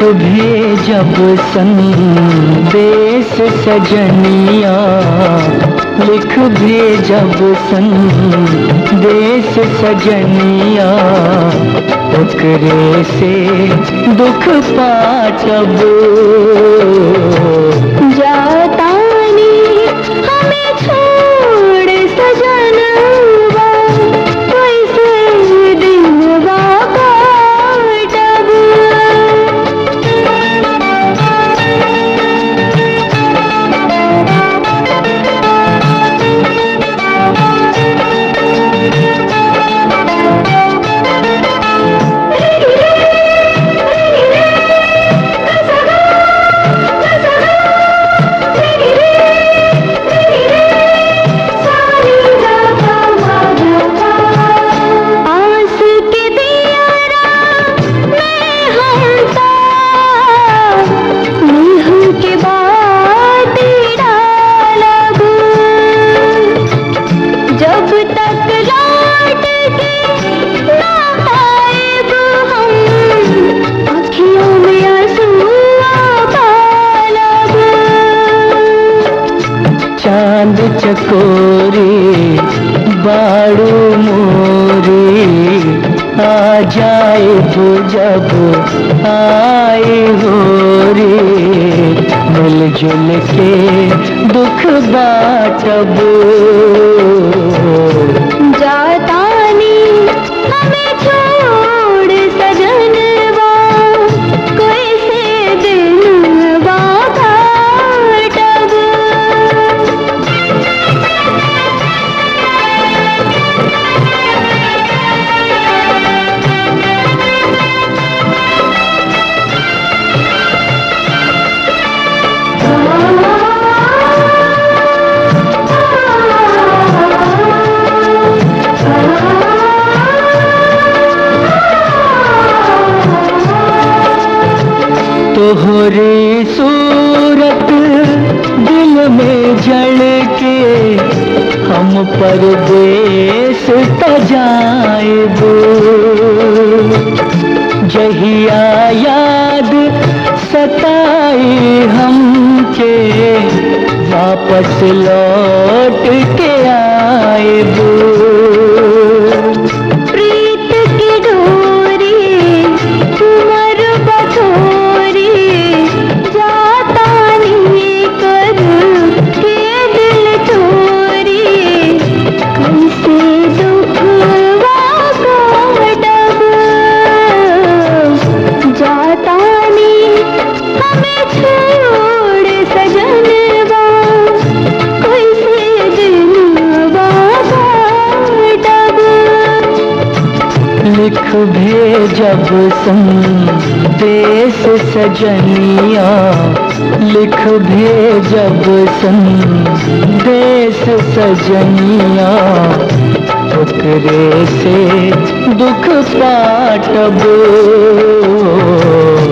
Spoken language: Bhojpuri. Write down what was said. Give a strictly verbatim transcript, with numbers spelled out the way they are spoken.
भेजब संदेश सजनिया, लिख भेजब संदेश सजनिया, ओकरे से दुख पाटब। जातानी हमें छोड़ सजनवा, कैसे दिनवा काटब। चांद चकोरी बाड़ू मोरी, आ जाए तो जब आए हो रे, मिलजुल के दुख बाटब। जातानी हमें छोड़ सजनवा, कैसे दिनवा काटब। तोहरी सूरत दिल में जल के, हम परदेस त जाएब। जहिया याद सताई हमके, वापस लौट के आएब। प्रीत की डोरी तुमर बथोरी, जातानी कर के दिल चोरी, कैसे दुखवा काटब। जातानी हमें छोड़ सजनवा, कैसे दिनवा काटब। लिख भेजब संदेश सजनिया, लिख भेजब संदेश सजनिया, ओकरे से दुख पाटब।